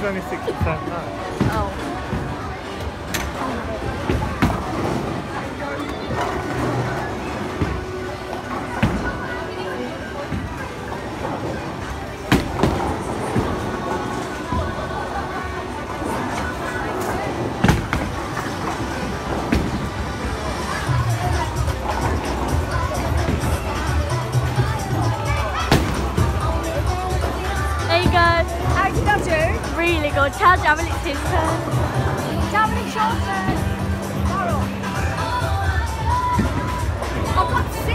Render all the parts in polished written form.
is only 6% now. Oh. Really good. Tell Javel it's his turn. Javel, it's your turn. Carol. I've got 6.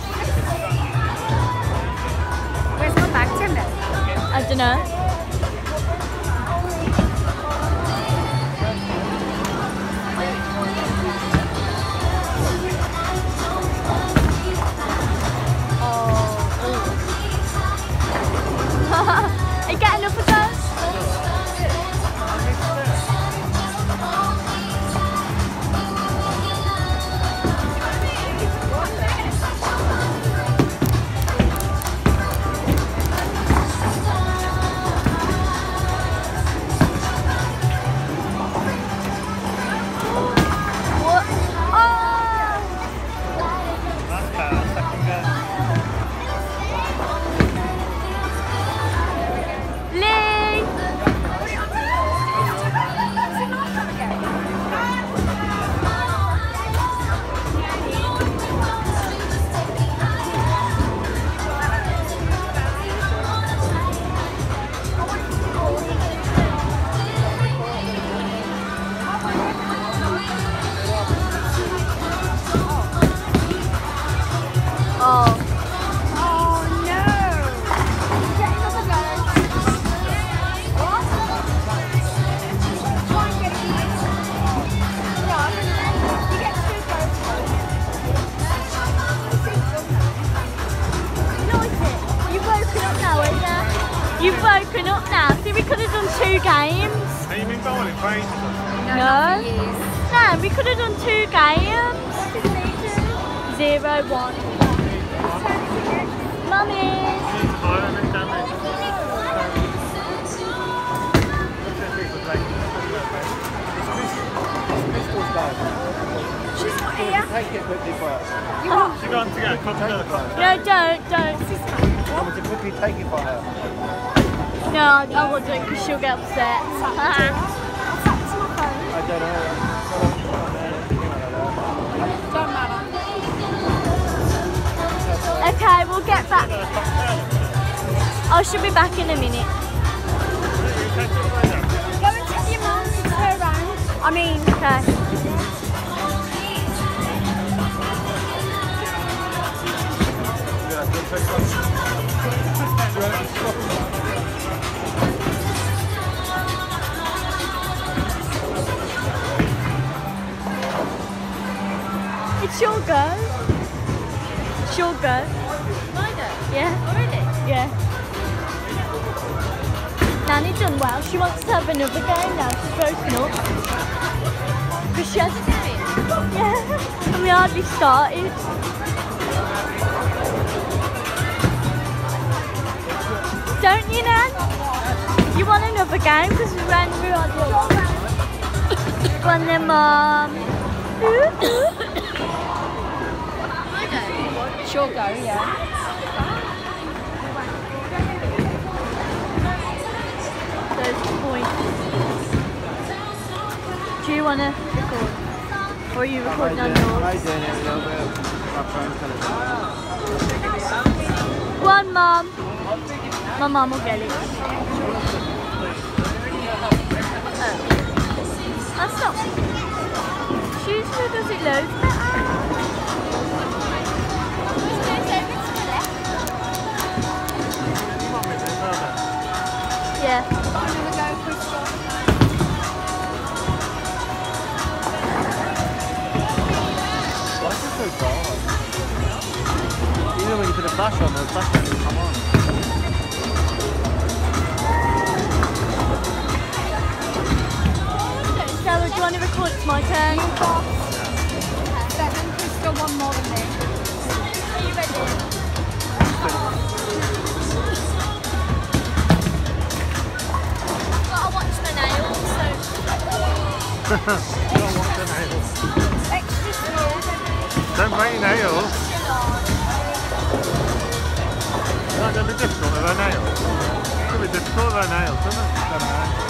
Where's my bag, Tim? I don't know. Are you getting up again? You've woken up now. See, we could have done 2 games. Have you been bowling for ages? No. No, we could have done 2 games. 0-1. Mummy. She's not here. Take it quickly first. She's gone to get a cup of milk. No, don't. You want me to quickly take it for her? No, I wouldn't because she'll get upset. I don't know. Don't matter. Okay, we'll get back. I should be back in a minute. Go and take your mum to her around. I mean, Okay. It's your go. It's your go. mine go. Yeah. Already? Yeah. Nanny done well. She wants to have another game now. She's broken up. Because she has. Yeah. And we hardly started. Don't you, Nan? You want another game? Because we ran through our door. Go on then, Mum. Sure go, yeah. Those points. Do you want to record? Or are you recording on yours? I'm doing it a little bit. My phone kind of. Go on, Mum. My mum will get it. Oh. That's not. She usually does it loads better. Yeah. Why is it so dark? Even when you put a flash on, the flash doesn't come on. Stella, do you want to record? It's my turn. You got 7, Crystal, 1 more than me. Are you ready? Gotta watch don't want the nails. Extra small. Don't break your nails. It's not going to be difficult with her nails. It's going to be difficult with her nails, isn't it? Don't know.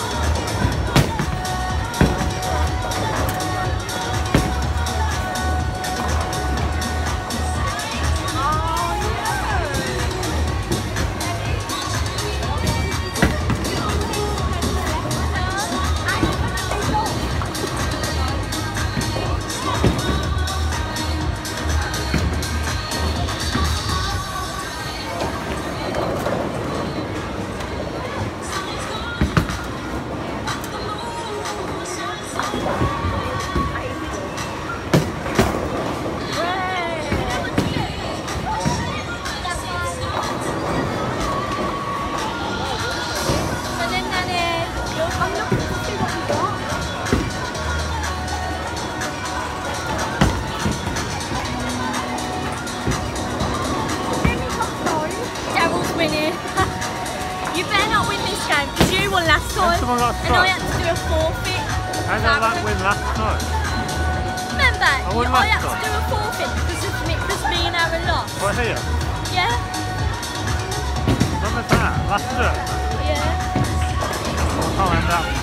You better not win this game because you won last time Someone got and I had to do a forfeit. How did that win last time? Remember, won I had last to time. do a forfeit because me and Aaron lost. What, here? Yeah? When was that? Last year? Yeah. What time was that?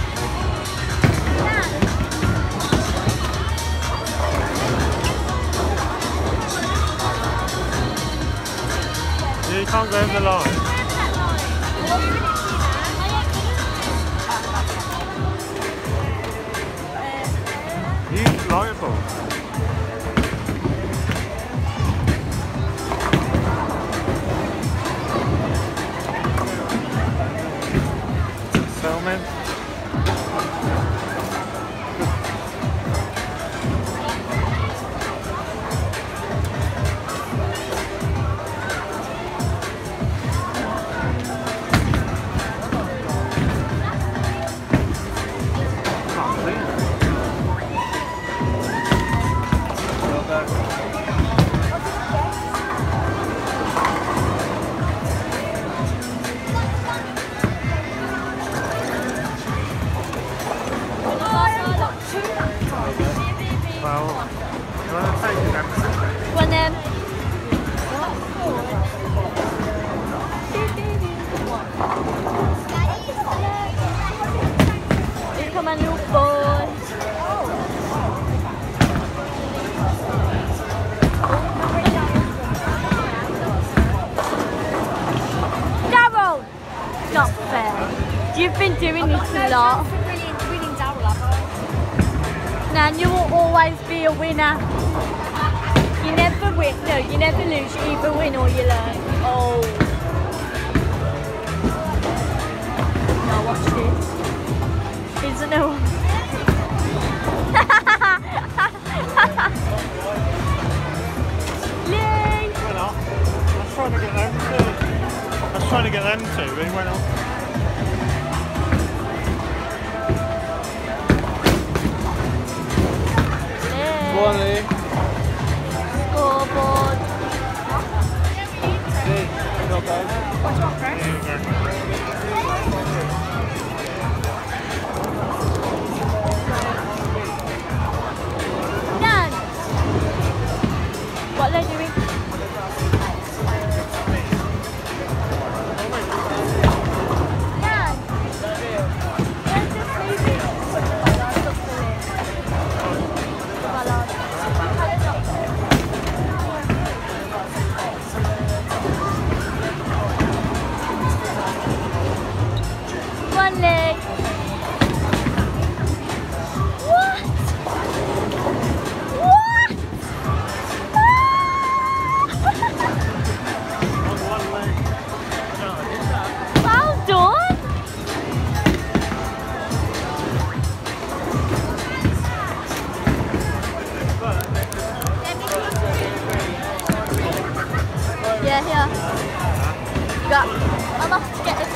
You can't go over the line. He's liable. Filming. One then. Here come a new boy. Daryl! Not fair. You've been doing this a lot. Winning Daryl, have I? Nan, you will always be a winner. You never win. No, you never lose. You either win or you learn. Oh. Now watch this. Isn't it? Lee! Went off. I was trying to get them to. I was trying to get them to, but he went off. Go on, Lee. Scoreboard. Nan! What are they doing? Nan! Where's this movie? One leg. What? What? Well done. Yeah, here. Got. I'm off to get it.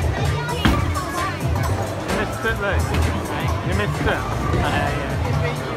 You missed it, Lee. You missed it. Yeah.